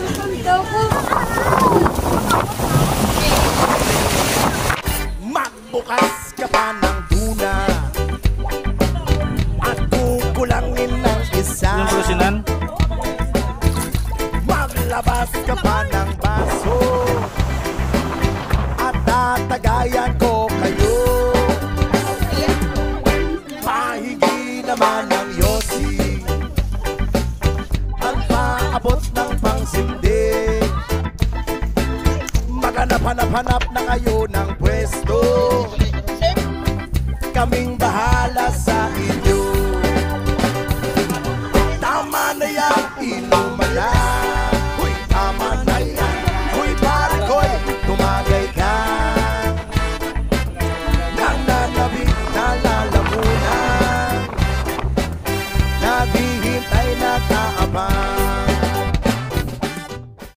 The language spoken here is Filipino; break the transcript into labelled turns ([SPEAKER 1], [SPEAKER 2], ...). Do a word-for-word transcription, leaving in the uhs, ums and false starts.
[SPEAKER 1] Magbukas ka pa ng tuna at kukulangin ng isa. Maglabas ka pa ng baso at tatagayan ko kayo. Pahigi naman ng yosi at paabot ng pangsindi. Maghanap-hanap-hanap na kayo ng pwesto. Kaming